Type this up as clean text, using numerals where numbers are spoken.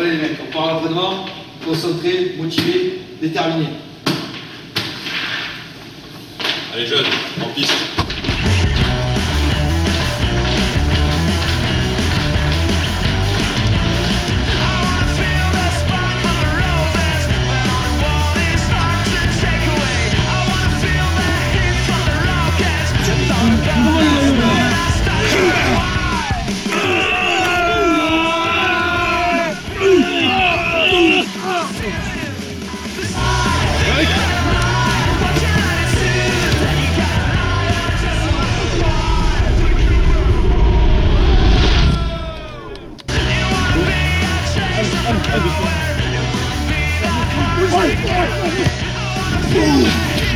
les mecs, on part à l'entraînement, concentré, motivé, déterminé. Allez jeunes, en piste. Allez,